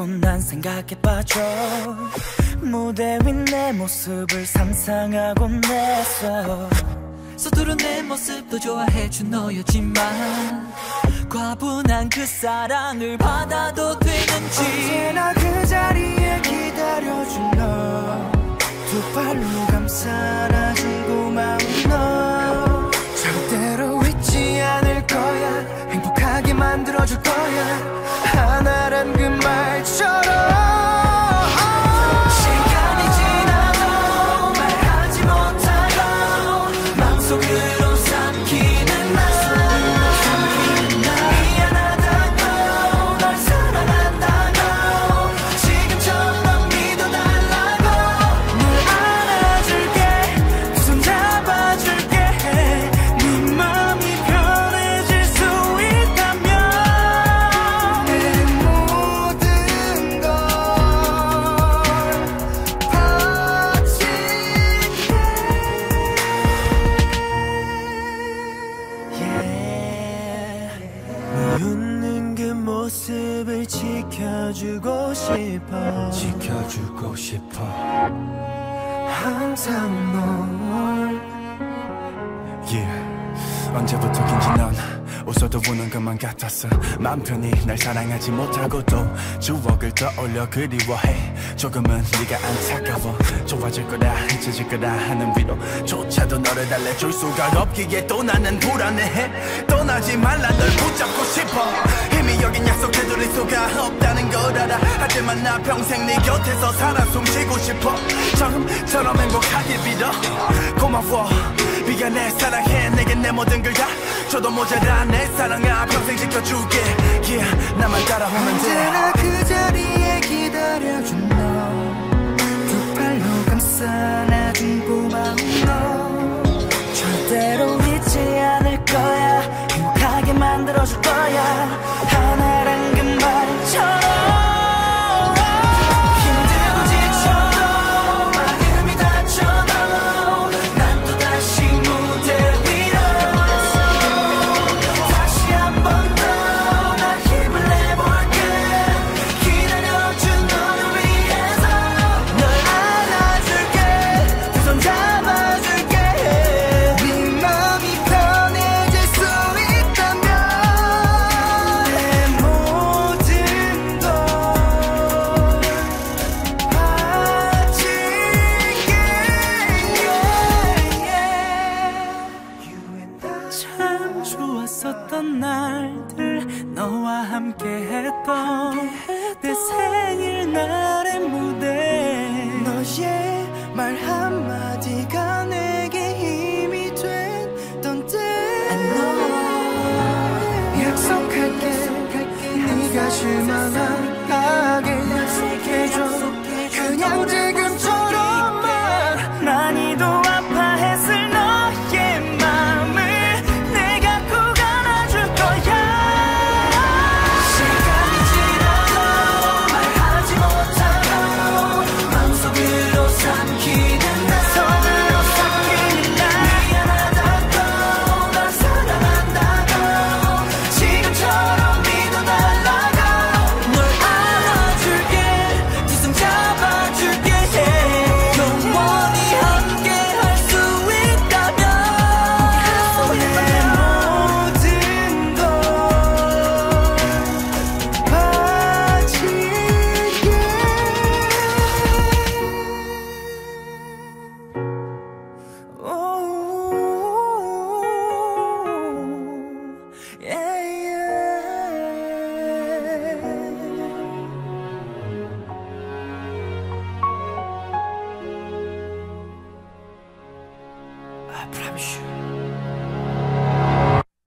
자꾸 난 생각에 빠져. 무대 위 내 모습을 상상하곤 했어. 서투른 내 모습도 좋아해준 너였지만 과분한 그 사랑을 받아도 되는지. 언제나 그 자리에 기다려준 너, 두 팔로 감싸 안아준 고마운 너. 절대로 잊지 않을 거야. 행복하게 만들어줄 거야. 하나란 그 말처럼. 속으로 삼키는 날, 미안하다고 널 사랑한다고 지금처럼 믿어달라고. 널 안아줄게, 두 손 잡아줄게. 네 맘이 편해질 수 있다면 내 모든 걸 웃는 그 모습을 지켜주고 싶어. 지켜주고 싶어. 항상 널. 언제부터인지 넌 웃어도 우는 것만 같았어. 맘 편히 날 사랑하지 못하고도 추억을 떠올려 그리워해. 조금은 네가 안타까워. 좋아질 거라 잊혀질 거라 하는 위로조차도 너를 달래줄 수가 없기에 또 나는 불안해해. 떠나지 말라 널 붙잡고 싶어. 이미 여긴 약속해둘 수가 없다는 걸 알아. 하지만 나 평생 네 곁에서 살아 숨쉬고 싶어. 처음처럼 행복하길 빌어. 고마워 미안해 사랑해 내겐 내 모든 걸 다 줘도 모자라. 내 사랑아 평생 지켜줄게. 나만 따라오면 돼. 언제나 그 자리에 기다려준 너, 두 팔로 감싸 안아준 고마운 너. 절대로 잊지 않을 거야. 행복하게 만들어줄 거야. 하나란 그 말처럼. 참 좋았었던 날들 너와 함께했던 내 생일날의 무대. 너의 말 한마디